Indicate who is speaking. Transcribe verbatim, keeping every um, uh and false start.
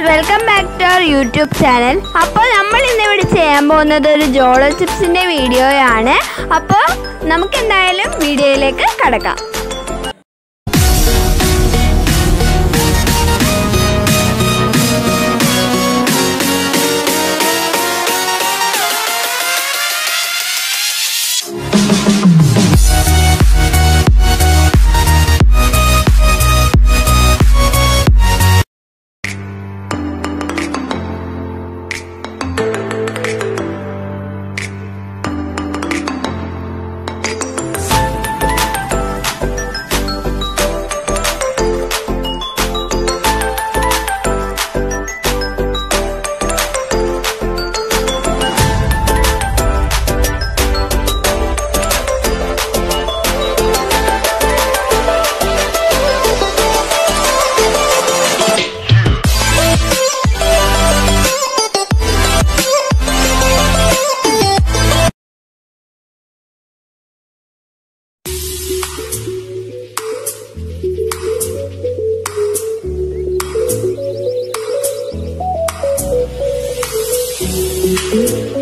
Speaker 1: Welcome back to our YouTube channel. അപ്പോൾ നമ്മൾ ഇന്നിവിടെ ചെയ്യാൻ പോകുന്നത് ഒരു ജോളോ ചിപ്സിൻ്റെ വീഡിയോയാണ്. അപ്പോൾ നമുക്ക് എന്തായാലും വീഡിയോയിലേക്ക് കടക്കാം.
Speaker 2: Thank you.